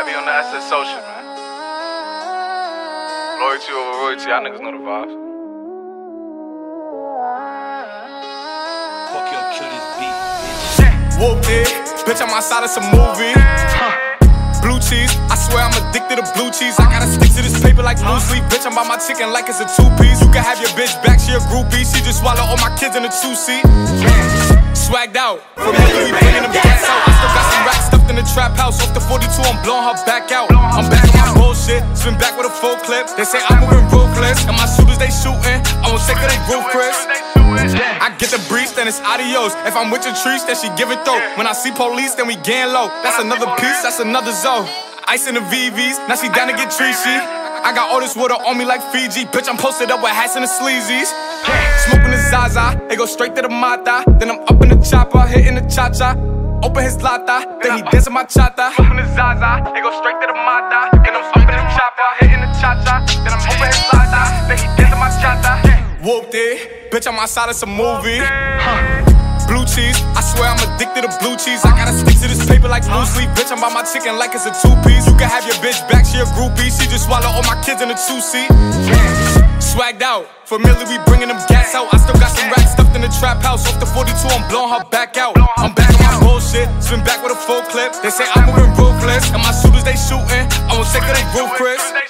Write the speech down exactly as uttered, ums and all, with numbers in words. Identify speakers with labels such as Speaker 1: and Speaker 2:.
Speaker 1: I be on the S S social, man. Loyalty over royalty, y'all niggas know the vibes.
Speaker 2: Fuck yo, kill this beat, bitch.
Speaker 3: Whoopty, bitch, I'm outside of some movie. Huh. Blue cheese, I swear I'm addicted to blue cheese. I gotta stick to this paper like loose leaf. Bitch, I'm by my chicken like it's a two-piece. You can have your bitch back, she a groupie. She just swallow all my kids in a two-seat. Swagged out, familiar, we bringing them gas out. I still got some racks stuffed in the trap house. Off the forty-two, I'm blowing her back out. I'm back on my bullshit, spin back with a full clip. They say I'm moving ruthless, and my shooters they shooting. I won't take her, they Ruth Chris. I get the breesh, then it's adiós. If I'm with your treesh, then she give it though. When I see police, then we gang low. That's another piece, that's another zone. Ice in the V Vs, now she down to get treachy. I got all this water on me like Fiji. Bitch, I'm posted up with hats and the sleazies. Smoking the Zaza, it go straight to the mata. Then I'm up in the chopper, hitting the cha-cha. Open his lata, then he dancing my chata. Smoking the Zaza, it go straight to the mata. Then I'm up in the chopper, hitting the cha-cha. Then I'm open his lata, then he dancing my chata. Whoopty, bitch, I'm outside of some movie. Huh. Blue cheese, I swear I'm addicted to blue cheese. I gotta stick to this paper like loose leaf. Bitch, I'm by my chicken like it's a two-piece. You can have your bitch back, she a groupie. She just swallow all my kids in a two-seat. Swagged out, familiar, we bringing them gas out. I still got some racks stuffed in the trap house. Off the forty-two, I'm blowing her back out. I'm back on my bullshit, spin back with a full clip. They say I'm moving ruthless, and my shooters they shooting. I won't take her, they Ruth Chris.